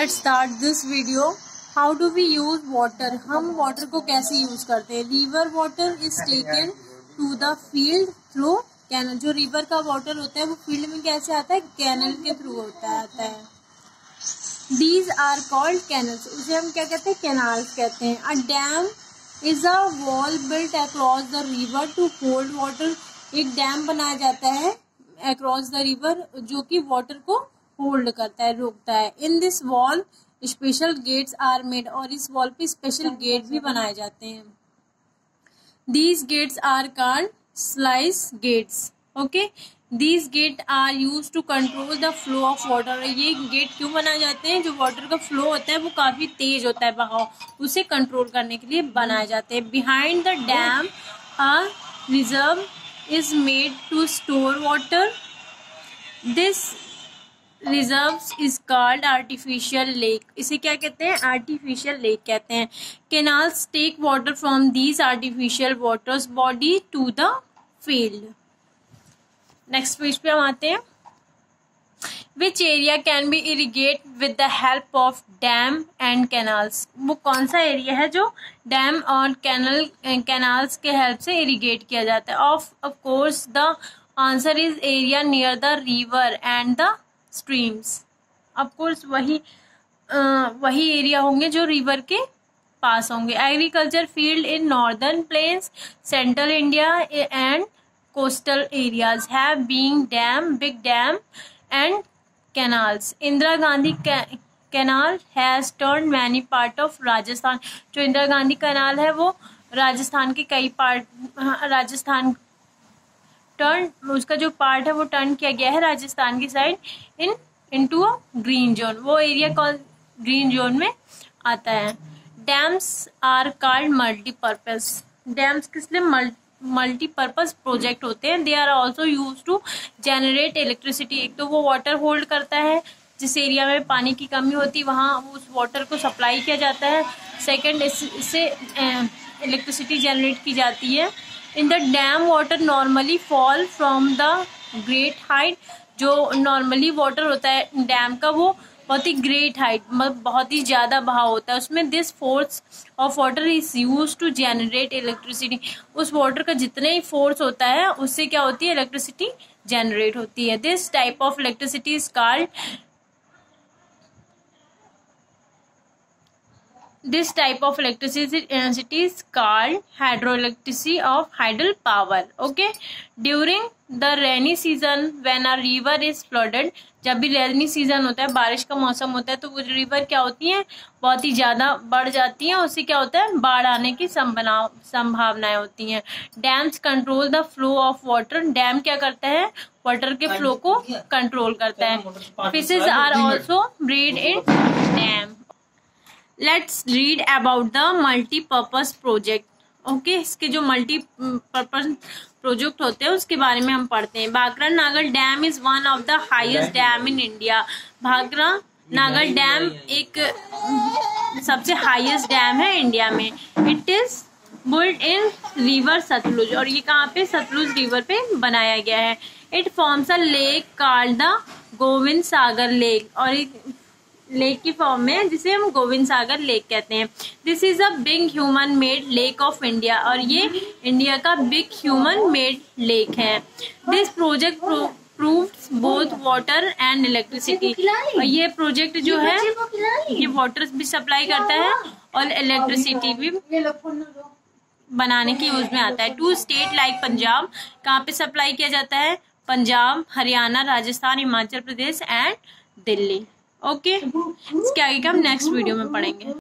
Let's start this video. How do we use water? हम water को कैसे use करते हैं? River water is taken to the field through canal. जो river का वाटर होता है वो फील्ड में कैसे आता है? कैनल के थ्रू आता है। These are called canals. उसे हम क्या कहते हैं? कैनाल्स कहते हैं। A dam is a wall built across the river to hold water. एक डैम बनाया जाता है अक्रॉस द रिवर जो कि वाटर को होल्ड करता है, रोकता है। In this wall special gates are made. और इस वॉल पे स्पेशल गेट भी बनाए जाते हैं। These gates are called slice gates. Okay, these gate are use to control the flow of water. ये गेट क्यों बनाए जाते हैं? जो वाटर का फ्लो होता है वो काफी तेज होता है बहाव, उसे कंट्रोल करने के लिए बनाए जाते हैं। Behind the dam a reserve is made to store water. This reserves is called artificial lake. इसे क्या कहते हैं? artificial lake कहते हैं। Canals take water from these artificial waters body to the field. Next page पे हम आते हैं। Which area can be irrigated with the help of dam and canals? वो कौन सा एरिया है जो डैम और कैनाल्स के हेल्प से इरिगेट किया जाता है? Of course the answer is area near the river and the streams. Of course वही एरिया होंगे जो रिवर के पास होंगे। Agriculture field in northern plains, central India and coastal areas have being dam, big dam and canals. Indira Gandhi canal has turned many part of Rajasthan. जो Indira Gandhi canal है वो राजस्थान के कई पार्ट, राजस्थान टर्न, उसका जो पार्ट है वो टर्न किया गया है राजस्थान की side into a green zone. वो एरिया कौन ग्रीन जोन में आता है। Dams are called multipurpose. Dams किस लिए? मल्टीपर्पज प्रोजेक्ट होते हैं। They are also use to generate electricity. एक तो वो वाटर होल्ड करता है, जिस एरिया में पानी की कमी होती है वहाँ उस वाटर को सप्लाई किया जाता है। सेकेंड, इससे इलेक्ट्रिसिटी जनरेट की जाती है। In the dam water normally fall from the great height. जो नॉर्मली वाटर होता है डैम का वो बहुत ही ग्रेट हाइट, मतलब बहुत ही ज्यादा बहाव होता है उसमें। This force of water is use to generate electricity. उस वाटर का जितने ही फोर्स होता है उससे क्या होती है? इलेक्ट्रिसिटी जनरेट होती है। This type of electricity is called This type of electricity is called hydroelectricity of tidal power. Okay, during the rainy season when a river is flooded, जब भी रेनी सीजन होता है, बारिश का मौसम होता है, तो वो रिवर क्या होती है? बहुत ही ज्यादा बढ़ जाती है। उससे क्या होता है? बाढ़ आने की संभावनाएं होती हैं। Dams control the flow of water. Dam क्या करता है? वाटर के फ्लो को कंट्रोल करता है। Fishes are also breed in dam. Let's read about the multipurpose project. Okay, इसके जो मल्टीपर्पज प्रोजेक्ट होते हैं उसके बारे में हम पढ़ते हैं। Bhakra Nangal dam is one of the highest dam in India. Bhakra Nangal dam एक सबसे हाईएस्ट डैम है इंडिया में। It is built in river Sutlej. और ये कहाँ पे? सतलुज रिवर पे बनाया गया है। It forms a lake called the Gobind Sagar lake. और एक लेक की फॉर्म में जिसे हम गोविंद सागर लेक कहते हैं। This is a big human made lake of India. और ये इंडिया का बिग ह्यूमन मेड लेक है। This project proves both water and electricity. और ये प्रोजेक्ट जो है ये वाटर भी सप्लाई करता है और इलेक्ट्रिसिटी भी बनाने की यूज में आता है। टू स्टेट लाइक पंजाब, कहाँ पे सप्लाई किया जाता है? पंजाब, हरियाणा, राजस्थान, हिमाचल प्रदेश एंड दिल्ली। ओके, इसके आगे का हम नेक्स्ट वीडियो में पढ़ेंगे।